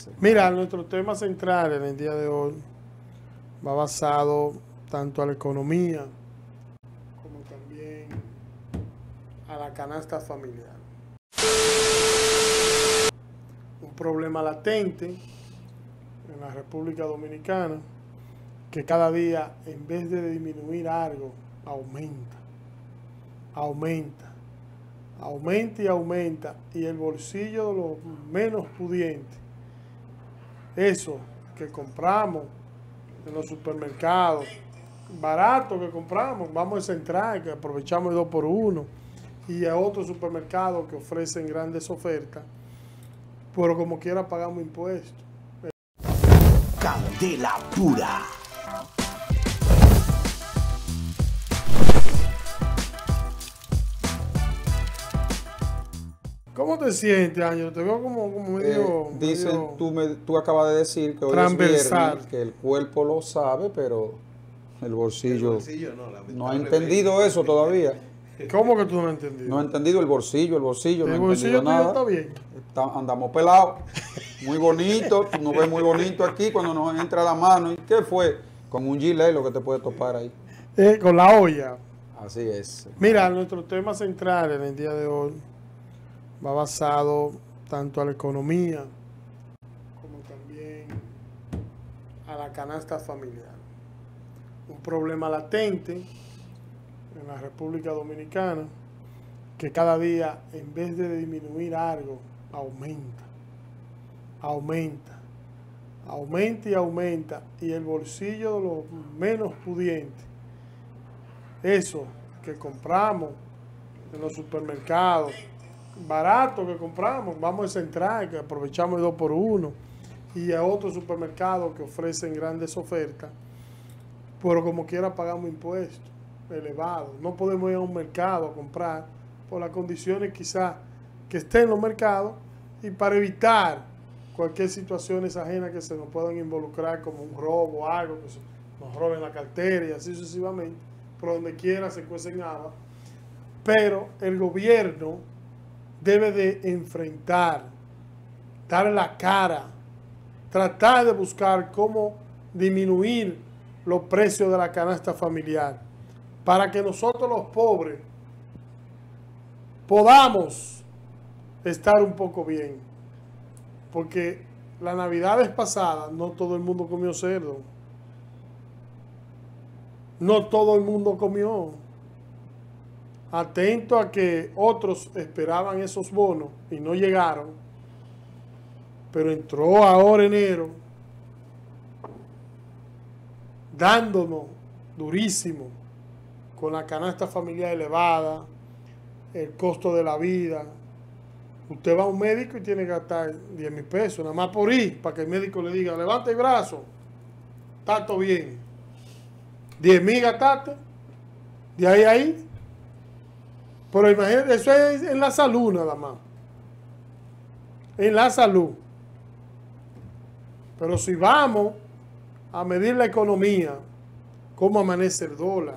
es. Mira, nuestro tema central en el día de hoy va basado tanto a la economía como también a la canasta familiar. Un problema latente en la República Dominicana que cada día, en vez de disminuir algo, aumenta, y el bolsillo de los menos pudientes, eso que compramos en los supermercados, barato que compramos, vamos al Central, que aprovechamos el 2x1, y a otros supermercados que ofrecen grandes ofertas, pero como quiera pagamos impuestos. Candela pura. ¿Cómo te sientes, Ángel? Te veo como medio... Dicen, medio tú acabas de decir que hoy transversal. es viernes, que el cuerpo lo sabe, pero el bolsillo no ha lamentablemente. entendido eso todavía. ¿Cómo que tú no has entendido? No ha entendido el bolsillo, no ha ¿El entendido bolsillo tuyo nada. está bien? Andamos pelados, muy bonito, tú nos ves muy bonito aquí cuando nos entra la mano. ¿Y qué fue? Con un gilet lo que te puede topar ahí. Con la olla. Así es. Mira, nuestro tema central en el día de hoy va basado tanto a la economía como también a la canasta familiar. Un problema latente en la República Dominicana que cada día, en vez de disminuir algo, aumenta, y el bolsillo de los menos pudientes, eso que compramos en los supermercados, barato que compramos, vamos al Central, que aprovechamos el 2x1, y a otros supermercados que ofrecen grandes ofertas, pero como quiera pagamos impuestos elevados. No podemos ir a un mercado a comprar por las condiciones quizás que estén en los mercados y para evitar cualquier situación ajena que se nos puedan involucrar, como un robo o algo, que nos roben la cartera y así sucesivamente, por donde quiera se cuecen habas. Pero el gobierno debe de enfrentar, dar la cara, tratar de buscar cómo disminuir los precios de la canasta familiar, para que nosotros los pobres podamos estar un poco bien. Porque las navidades pasadas no todo el mundo comió cerdo. No todo el mundo comió. Atento a que otros esperaban esos bonos y no llegaron. Pero entró ahora enero dándonos durísimo con la canasta familiar elevada, el costo de la vida. Usted va a un médico y tiene que gastar 10,000 pesos, nada más por ir, para que el médico le diga, levanta el brazo, está todo bien. 10,000 gastaste, de ahí a ahí. Pero imagínate, eso es en la salud nada más. En la salud. Pero si vamos a medir la economía, cómo amanece el dólar,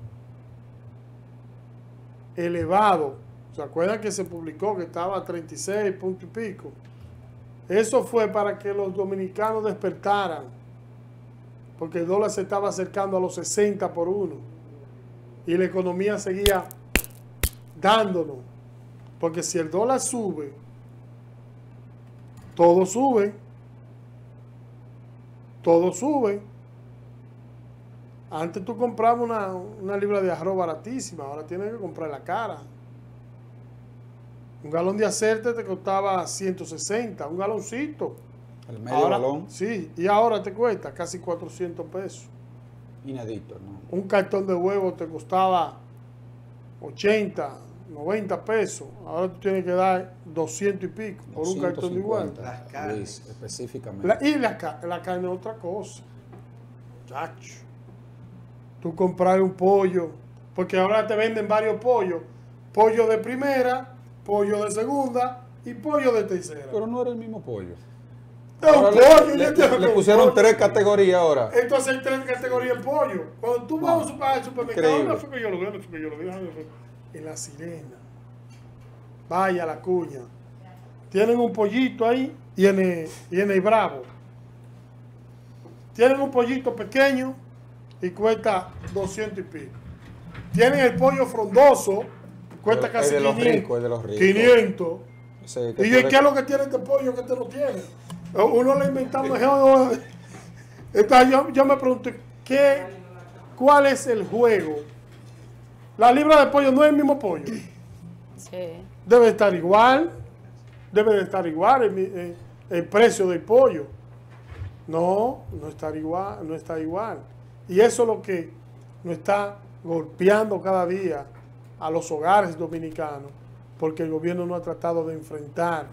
elevado. ¿Se acuerdan que se publicó que estaba a 36 puntos y pico? Eso fue para que los dominicanos despertaran, porque el dólar se estaba acercando a los 60 por 1 y la economía seguía dándonos, porque si el dólar sube, todo sube, todo sube. Antes tú comprabas una libra de arroz baratísima, ahora tienes que comprar la cara. Un galón de aceite te costaba 160, un galoncito. El medio galón. Sí, y ahora te cuesta casi 400 pesos. Inédito, ¿no? Un cartón de huevos te costaba 80, 90 pesos. Ahora tú tienes que dar 200 y pico por un cartón de igual. Las carnes. Luis, específicamente. La carne es otra cosa. Chacho. Tú comprar un pollo, porque ahora te venden varios pollos. Pollo de primera, pollo de segunda y pollo de tercera. Pero no era el mismo pollo. Ahora Le pusieron 3 categorías ahora. Entonces hay 3 categorías de pollo. Cuando tú vas al supermercado, Increíble. ¿dónde fue que yo lo vi? En La Sirena. Vaya La Cuña. Tienen un pollito ahí y en el Bravo. Tienen un pollito pequeño y cuesta 200 y pico. Tienen el pollo frondoso, cuesta casi 500. Es de los ricos. 500. Sí, ¿Y qué es lo que tiene este pollo que este no tiene? Uno le inventamos. Entonces yo me pregunto, ¿cuál es el juego? La libra de pollo no es el mismo pollo. Sí. Debe estar igual. Debe de estar igual el precio del pollo. No está igual, no está igual. Y eso es lo que nos está golpeando cada día a los hogares dominicanos, porque el gobierno no ha tratado de enfrentar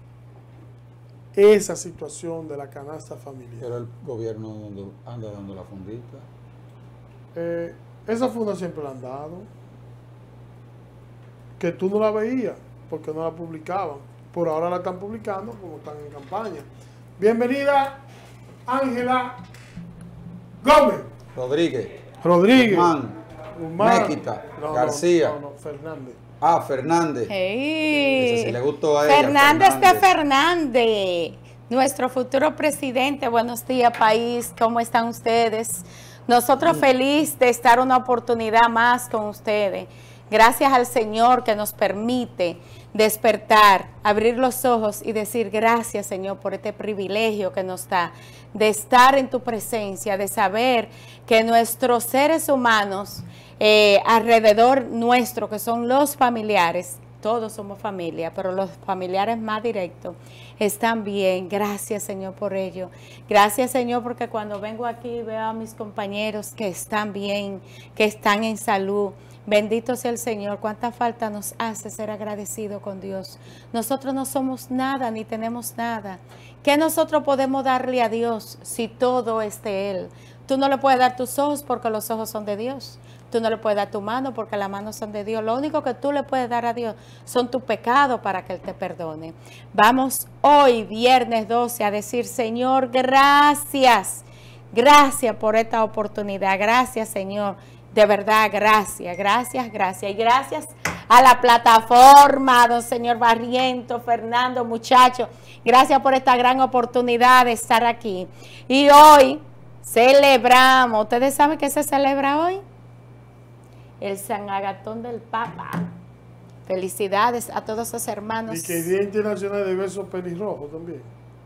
esa situación de la canasta familiar. Pero el gobierno anda dando la fundita. Esa funda siempre la han dado. Que tú no la veías, porque no la publicaban. Por ahora la están publicando como están en campaña. Bienvenida, Ángela Gómez. Rodríguez. Guzmán. Méquita. García. Fernández. Ah, Fernández. Hey. Dice, si le gustó a ella, Fernández de Fernández, nuestro futuro presidente. Buenos días, país. ¿Cómo están ustedes? Nosotros felices de estar una oportunidad más con ustedes. Gracias al Señor que nos permite despertar, abrir los ojos y decir gracias, Señor, por este privilegio que nos da de estar en tu presencia, de saber que nuestros seres humanos alrededor nuestro, que son los familiares, todos somos familia, pero los familiares más directos están bien. Gracias, Señor, por ello. Gracias, Señor, porque cuando vengo aquí veo a mis compañeros que están bien, que están en salud. Bendito sea el Señor. Cuánta falta nos hace ser agradecido con Dios. Nosotros no somos nada ni tenemos nada. ¿Qué nosotros podemos darle a Dios si todo es de Él? Tú no le puedes dar tus ojos porque los ojos son de Dios. Tú no le puedes dar tu mano porque las manos son de Dios. Lo único que tú le puedes dar a Dios son tus pecados para que Él te perdone. Vamos hoy, viernes 12, a decir, Señor, gracias. Gracias por esta oportunidad. Gracias, Señor. De verdad, gracias, gracias, gracias. Y gracias a la plataforma, don señor Barriento, Fernando, muchachos. Gracias por esta gran oportunidad de estar aquí. Y hoy celebramos. ¿Ustedes saben qué se celebra hoy? El San Agatón del Papa. Felicidades a todos esos hermanos. Y que el Día Internacional de Besos Pelirrojos también.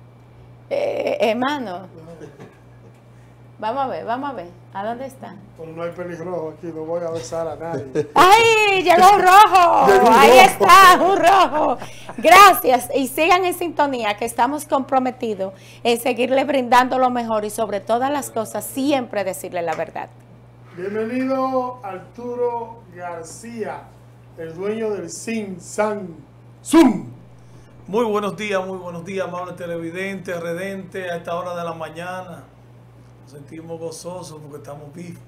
Hermano. Vamos a ver. ¿A dónde está? Pero no hay pelirrojo aquí, no voy a besar a nadie. ¡Ay! Llegó un rojo. Ahí está, un rojo. Gracias. Y sigan en sintonía, que estamos comprometidos en seguirle brindando lo mejor y sobre todas las cosas, siempre decirle la verdad. Bienvenido Arturo García, el dueño del Sin San Zoom. Muy buenos días, amables televidentes, redentes, a esta hora de la mañana. Nos sentimos gozosos porque estamos vivos.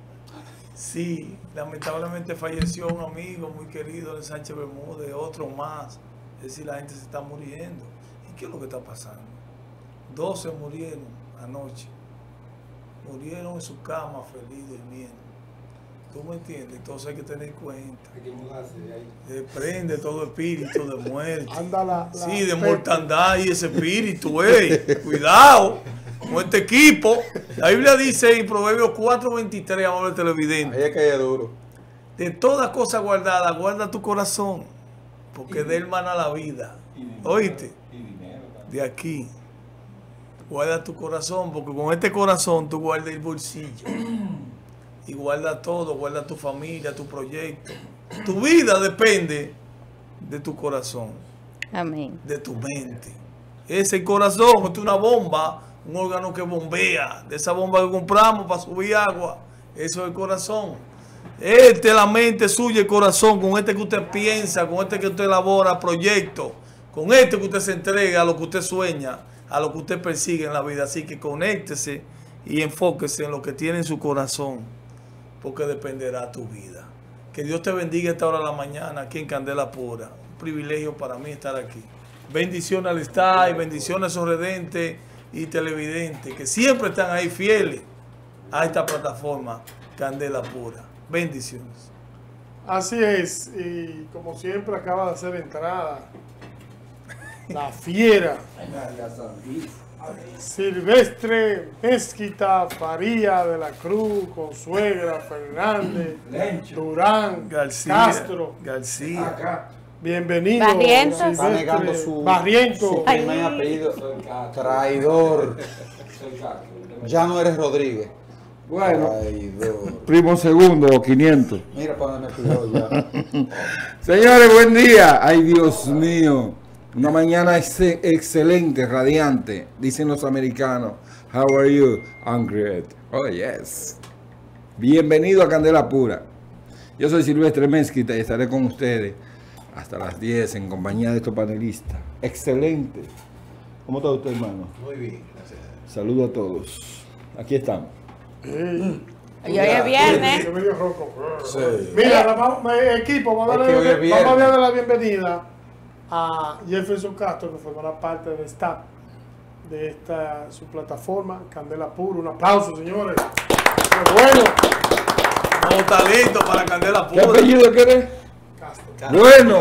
Sí, lamentablemente falleció un amigo muy querido de Sánchez Bermúdez, otro más. Es decir, la gente se está muriendo. ¿Y qué es lo que está pasando? 12 murieron anoche. Murieron en su cama, feliz, durmiendo. ¿Tú me entiendes? Entonces hay que tener cuenta. Prende todo espíritu de muerte. Sí, de mortandad y ese espíritu, cuidado con este equipo. La Biblia dice en Proverbios 4:23, amable televidente. Ahí es que es duro. De toda cosa guardada, guarda tu corazón, porque de él mana la vida. ¿Oíste? De aquí. Guarda tu corazón, porque con este corazón tú guardas el bolsillo. Y guarda todo, guarda tu familia, tu proyecto. Tu vida depende de tu corazón. Amén. De tu mente. Ese corazón es una bomba, un órgano que bombea. De esa bomba que compramos para subir agua. Eso es el corazón. Este es la mente suya, el corazón, con este que usted piensa, con este que usted elabora proyectos, con este que usted se entrega a lo que usted sueña, a lo que usted persigue en la vida. Así que conéctese y enfóquese en lo que tiene en su corazón, porque dependerá tu vida. Que Dios te bendiga esta hora de la mañana aquí en Candela Pura. Un privilegio para mí estar aquí. Bendiciones al Estado y bendiciones a esos redentes y televidentes que siempre están ahí fieles a esta plataforma Candela Pura. Bendiciones. Así es, y como siempre acaba de hacer entrada la fiera, Silvestre Mezquita Faría de la Cruz, Consuegra, Fernández, Durán, García. Castro. García. Bienvenido. Barrientos. Está negando su Barrientos. primer apellido. Traidor. Ya no eres Rodríguez. Bueno, Traidor. primo segundo o 500. Mira para dónde me pidió ya. Señores, buen día. Ay, Dios mío. Una mañana excelente, radiante. Dicen los americanos. How are you? I'm great. Oh, yes. Bienvenido a Candela Pura. Yo soy Silvestre Mezquita y estaré con ustedes hasta las 10 en compañía de estos panelistas. Excelente. ¿Cómo está usted, hermano? Muy bien, gracias. Saludo a todos. Aquí estamos. Y hoy es viernes. Yo medio ronco. Sí. Mira, equipo, vamos Es que hoy es viernes. a darle la bienvenida a Jefferson Castro, que formará parte del staff de esta su plataforma, Candela Pura. Un aplauso, señores. ¡Qué bueno! Como talento para Candela ¿Qué Pura. apellido querés? Castro. Bueno.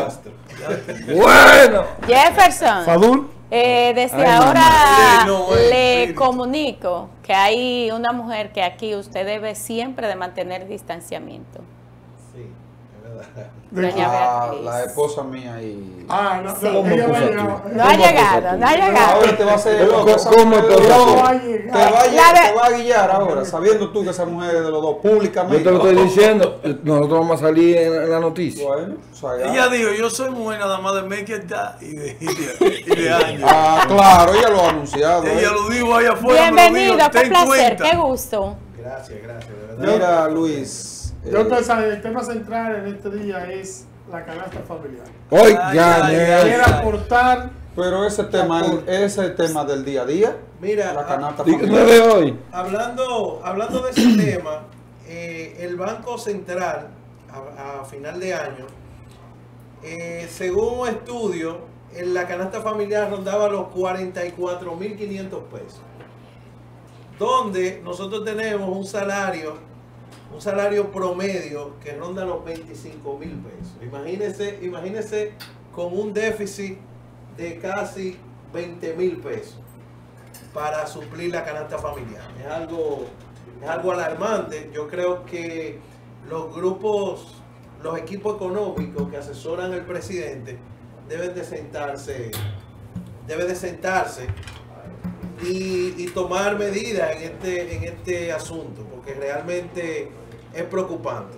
Bueno. Jefferson, Fadul. desde Ay, ahora mamá. No, le espíritu. comunico que hay una mujer que aquí usted debe siempre de mantener distanciamiento. Sí, es verdad. Doña Beatriz. La esposa mía y... Ah, no, Sí. no, ella ¿Cómo va a puso llegar. aquí? No ha llegado, no ha llegado. Ahora te va a hacer ¿Cómo- loco, esa cómo mujer te de los va a dos. hacer? Te va a La guiar, de- te va a guiar ahora, sabiendo tú que esa mujer es de los dos, públicamente. Yo te lo estoy diciendo. Nosotros vamos a salir en la noticia. Bueno, o sea, ya. Ella dijo, yo soy mujer nada más de Mezquita y de años. Ah, claro, ella lo ha anunciado. Ella lo dijo allá afuera. Bienvenido, me lo dijo, qué ten placer, cuenta. qué gusto. Gracias, de verdad. Mira, Luis. El tema central en este día es la canasta familiar. Oigan, Ay, ay, Quiero ay. aportar. Pero ese tema del día a día. Mira, La canasta no familiar. es de hoy. hablando de ese tema, el Banco Central a final de año, según un estudio, en la canasta familiar rondaba los 44.500 pesos. Donde nosotros tenemos un salario promedio que ronda los 25.000 pesos. Imagínese con un déficit de casi 20.000 pesos para suplir la canasta familiar. Es algo alarmante. Yo creo que los equipos económicos que asesoran al presidente deben de sentarse y tomar medidas en este asunto, porque realmente es preocupante.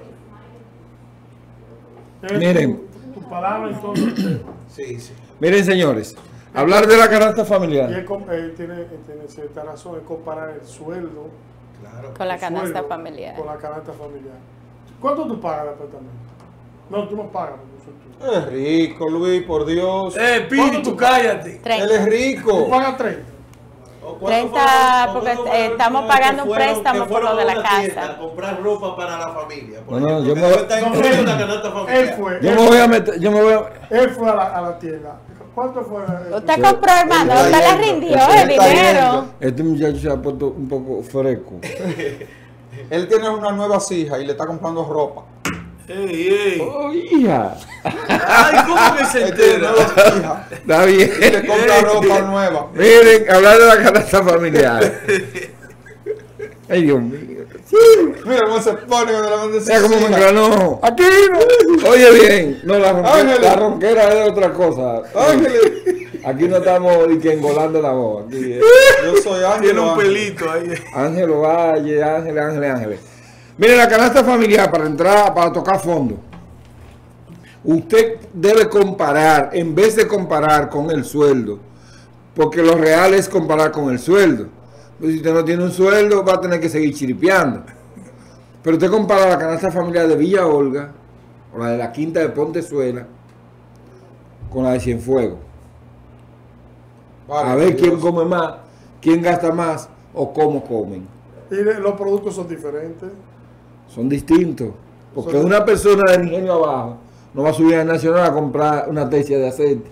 Miren. Tu palabra en todo el tema. Sí, sí. Miren, señores. Hablar de la canasta Y familiar. él tiene cierta razón, es comparar el sueldo Claro. Con la el canasta sueldo familiar. con la canasta familiar. ¿Cuánto tú pagas de apartamento? No, tú no pagas. Porque soy tú. Es rico, Luis, por Dios. Espíritu, cállate. 30. Él es rico. Tú pagas 30. ¿O 30, o porque, cuánto fueron estamos que pagando un fueron- préstamo que por lo fueron de a la una tienda casa. a comprar ropa para la familia? No, no, yo yo me- está incluido en la canasta familiar. Él fue. Yo me voy a meter, yo me voy a... Él fue a la tienda. ¿Cuánto fue? Usted compró, hermano, Él usted está le yendo. rindió Él el está dinero. yendo. Este muchacho se ha puesto un poco fresco. Él tiene una nueva hija y le está comprando ropa. Ey, ey. Oh, hija. Ay, ¿cómo que se Él tiene entera? nueva hija Está bien. y le compra ropa nueva. Miren, hablar de la canasta familiar. Ay, Dios mío. Mira cómo se pone cuando la manda Mira cómo me engranó. Aquí no. Oye bien. No, Ángeles. la ronquera es de otra cosa. Ángeles, Aquí no estamos ni que engolando la voz. Aquí es yo soy Ángel. Tiene un pelito ahí. Ángelo Valle, Ángeles. Miren, la canasta familiar para tocar fondo. Usted debe comparar, en vez de comparar con el sueldo, porque lo real es comparar con el sueldo. Pues si usted no tiene un sueldo, va a tener que seguir chiripeando. Pero usted compara la canasta familiar de Villa Olga, o la de la Quinta de Pontezuela, con la de Cienfuegos. Vale, A ver quién Dios. come más, quién gasta más, o cómo comen. Y los productos son diferentes. Son distintos. Porque Son- una persona del ingenio abajo no va a subir al Nacional a comprar una tesia de aceite.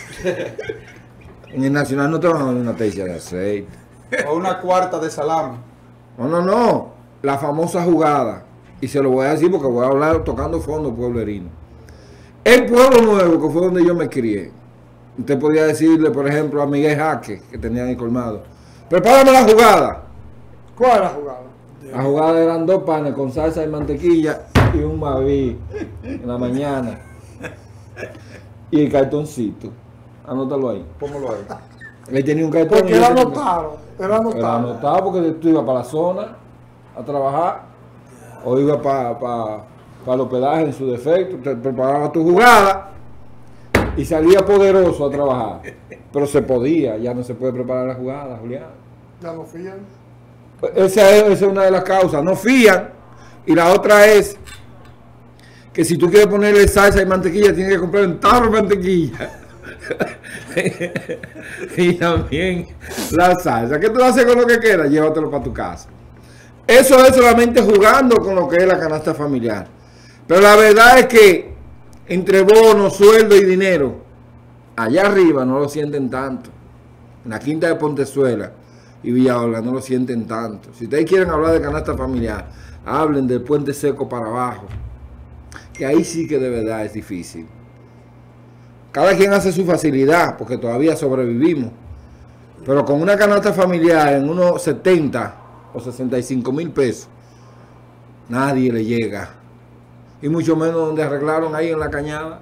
En el Nacional no te van a dar una tesia de aceite. O una cuarta de salami. No. La famosa jugada. Y se lo voy a decir porque voy a hablar tocando fondo pueblerino. El Pueblo Nuevo, que fue donde yo me crié, Usted podía decirle, por ejemplo, a Miguel Jaque, que tenía en el colmado, prepárame la jugada. ¿Cuál es la jugada? La jugada eran 2 panes con salsa y mantequilla y un maví en la mañana. Y el cartoncito. Anótalo ahí. ¿Cómo lo hay? Él tenía un cartón. Porque era anotado. Era Era anotado. anotado porque tú ibas para la zona a trabajar o ibas para el hospedaje en su defecto, te preparaba tu jugada y salía poderoso a trabajar. Pero se podía, ya no se puede preparar la jugada, Julián. Ya no fían. Esa es una de las causas, no fían. Y la otra es que si tú quieres ponerle salsa y mantequilla, tienes que comprar un tarro de mantequilla. Y también la salsa. ¿Qué tú haces con lo que quieras? Llévatelo para tu casa. Eso es solamente jugando con lo que es la canasta familiar. Pero la verdad es que entre bonos, sueldo y dinero, allá arriba no lo sienten tanto. En la Quinta de Pontezuela y Villa Olga no lo sienten tanto. Si ustedes quieren hablar de canasta familiar, hablen del Puente Seco para abajo, que ahí sí que de verdad es difícil. Cada quien hace su facilidad, porque todavía sobrevivimos. Pero con una canasta familiar en unos 70 o 65 mil pesos, nadie le llega. Y mucho menos donde arreglaron ahí en la Cañada.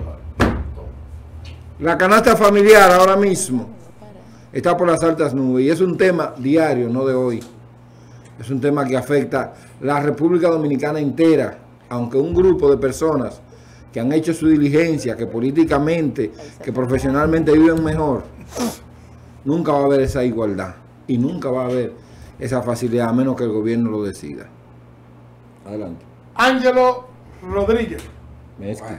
La canasta familiar ahora mismo está por las altas nubes y es un tema diario, no de hoy. Es un tema que afecta la República Dominicana entera, aunque un grupo de personas que han hecho su diligencia, que políticamente, que profesionalmente viven mejor, nunca va a haber esa igualdad y nunca va a haber esa facilidad a menos que el gobierno lo decida. Adelante. Ángelo Rodríguez. Mezquita.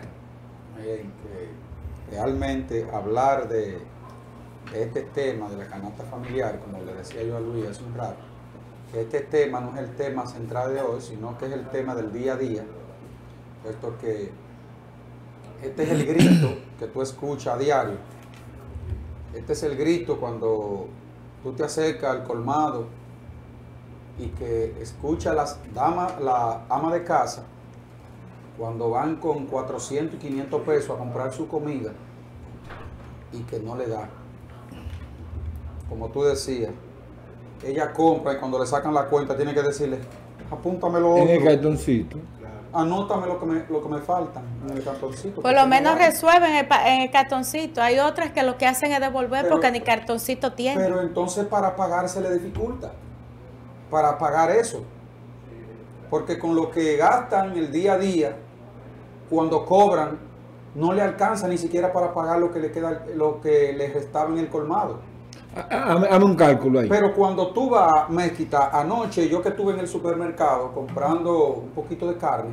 Que realmente hablar de este tema de la canasta familiar, como le decía yo a Luis hace un rato, que este tema no es el tema central de hoy, sino que es el tema del día a día, puesto que este es el grito que tú escuchas a diario. Este es el grito cuando tú te acercas al colmado y que escuchas la ama de casa cuando van con 400 y 500 pesos a comprar su comida y que no le da. Como tú decías, ella compra y cuando le sacan la cuenta tiene que decirle, apúntamelo En el otro, cartoncito. anótame lo que me falta en el cartoncito. Por lo menos resuelven en el cartoncito. Hay otras que lo que hacen es devolver Pero- porque ni cartoncito tiene. Pero entonces para pagar se le dificulta. Para pagar eso. Porque con lo que gastan el día a día, cuando cobran, no le alcanza ni siquiera para pagar lo que le queda, lo que le restaba en el colmado. Hazme un cálculo ahí. Pero cuando tú vas, Mezquita, anoche yo que estuve en el supermercado comprando un poquito de carne,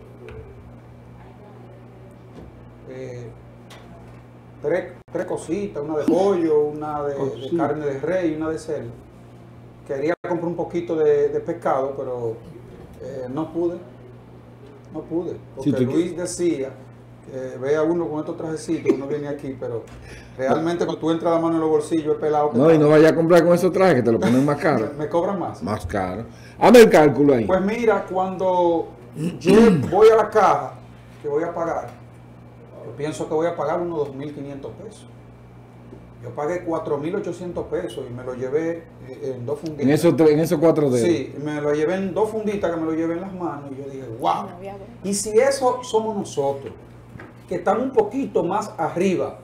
tres cositas, una de pollo, una de carne de rey y una de cerdo. Quería comprar un poquito de pescado, pero no pude. No pude. Porque Sí, Luis decía, ve a uno con estos trajecitos, uno viene aquí, pero realmente cuando tú entras la mano en los bolsillos es pelado. No, y no vayas a comprar con esos trajes que te lo ponen más caro. Me cobran más. Más caro. Hazme el cálculo ahí. Pues mira, cuando yo voy a la caja que voy a pagar, yo pienso que voy a pagar unos 2.500 pesos. Yo pagué 4.800 pesos y me lo llevé en 2 funditas. En esos 4 dedos. Sí, me lo llevé en 2 funditas que me lo llevé en las manos y yo dije, wow. Y si eso somos nosotros, que estamos un poquito más arriba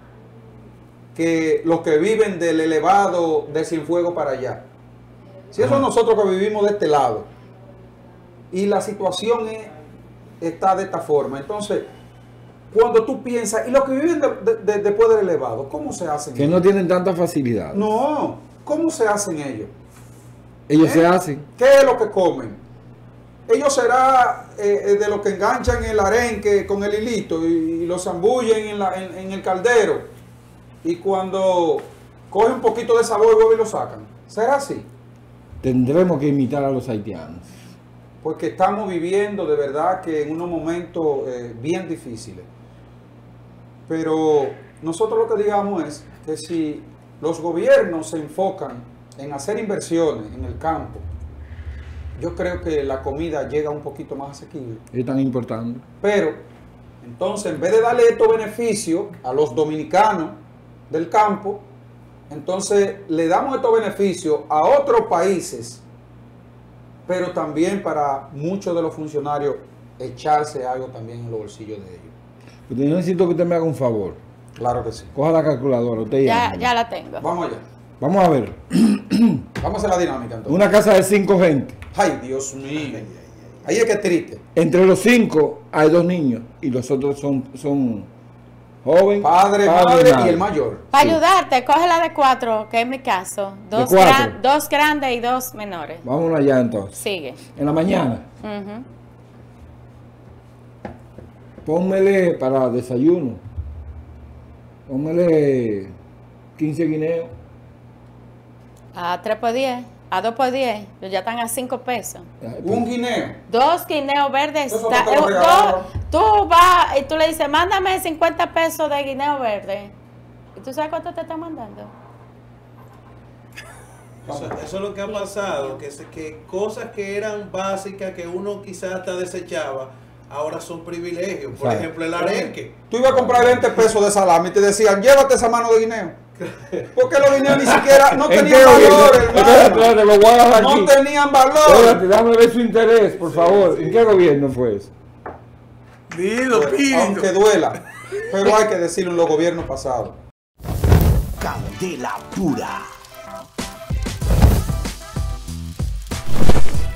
que los que viven del elevado de Cienfuegos para allá. Si eso nosotros que vivimos de este lado y la situación está de esta forma, entonces cuando tú piensas, y los que viven después del elevado, ¿cómo se hacen Que ellos? no tienen tanta facilidad. No, ¿cómo se hacen ellos? Ellos se hacen. ¿Qué es lo que comen? Ellos será de los que enganchan el arenque con el hilito y lo zambullen en el caldero y cuando coge un poquito de sabor y lo sacan. ¿Será así? Tendremos que imitar a los haitianos. Porque estamos viviendo de verdad que en unos momentos bien difíciles. Pero nosotros lo que digamos es que si los gobiernos se enfocan en hacer inversiones en el campo, yo creo que la comida llega un poquito más asequible. Es tan importante. Pero, entonces, en vez de darle estos beneficios a los dominicanos, del campo. Entonces le damos estos beneficios a otros países, pero también para muchos de los funcionarios echarse algo también en los bolsillos de ellos. Yo necesito que usted me haga un favor. Claro que sí. Coja la calculadora, usted Ya la tengo. Vamos allá. Vamos a ver. Vamos a hacer la dinámica entonces. Una casa de 5 gente. Ay, Dios mío. Ahí es que es triste. Entre los 5 hay 2 niños y los otros son joven, Padre, madre y el mayor. Para Sí. ayudarte, coge la de 4, que es mi caso. Dos, 4. dos grandes y 2 menores. Vámonos allá entonces. Sigue. En la mañana, Ujú. pónmele para desayuno. Pónmele 15 guineos. A 3 por 10, a 2 por 10, ya están a 5 pesos. Un guineo. 2 guineos verdes. Eso no te lo regalaron. Tú vas y tú le dices, mándame 50 pesos de guineo verde. ¿Y tú sabes cuánto te están mandando? Eso es lo que ha pasado, que cosas que eran básicas, que uno quizás hasta desechaba, ahora son privilegios. Por Exacto. ejemplo, el arenque. Tú ibas a comprar 20 pesos de salami y te decían, llévate esa mano de guineo. Porque los guineos ni siquiera no ¿En tenían qué valor, gobierno? hermano. Espérate, lo voy a dar aquí. No tenían valor. Espérate, déjame ver su interés, por favor. ¿En qué gobierno fue eso? Dilo, Pues, pido. aunque duela, pero hay que decirlo en los gobiernos pasados. Candela pura.